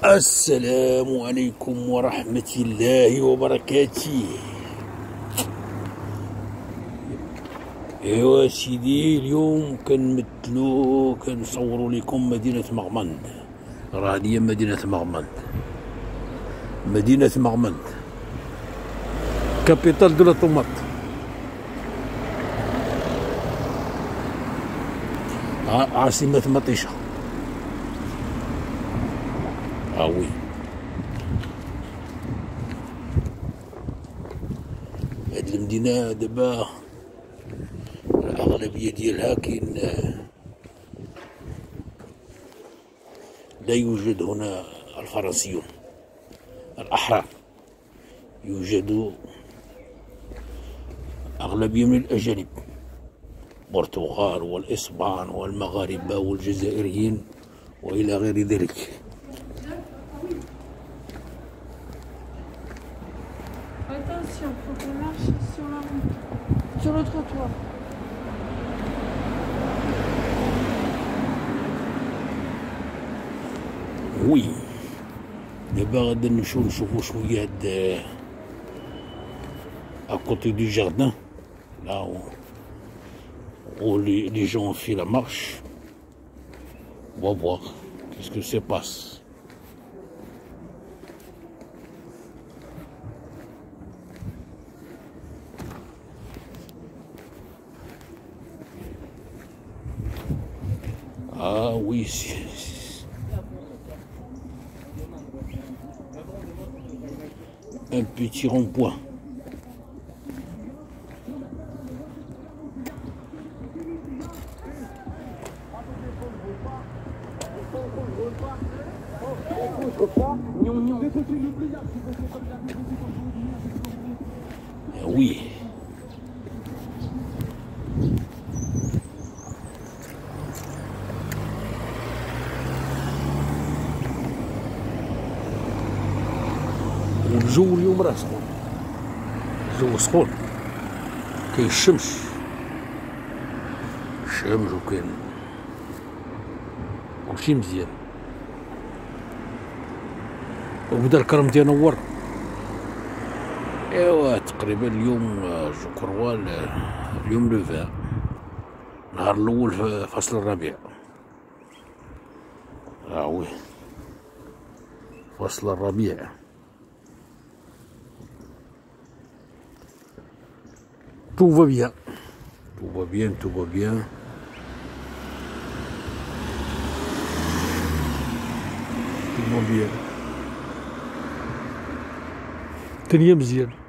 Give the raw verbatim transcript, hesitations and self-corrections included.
السلام عليكم ورحمة الله وبركاته. ايوا سيدي، اليوم كنمثلو كنصورو لكم مدينة مغمند. راه هي مدينة مغمند، مدينة مغمند كابيتال دو لا طوماط. عاصمة مطيشة. اه وي، هاد المدينة دابا الأغلبية ديالها كاين، لا يوجد هنا الفرنسيون الأحرار، يوجد أغلبية من الأجانب، البرتغال والإسبان والمغاربة والجزائريين وإلى غير ذلك. Attention, faut qu'on marche sur la route, sur le trottoir. وي، دابا غادي نمشيو نشوفو شوية هاد أكوتي دو جاردان لا où les, les gens ont fait la marche. On va voir qu'est-ce que ça passe. Ah oui, c'est un petit rond-point. Oui. والجو اليوم راه سخون، الجو سخون، كاين الشمس، الشمس وكاين كلشي مزيان، وبدا الكرم تينور. ايوا تقريبا اليوم جو كروا اليوم لو فان، النهار الاول في فصل الربيع. اه وي، فصل الربيع. Tout va bien, tout va bien, tout va bien. Tout va bien. الدنيا مزيان.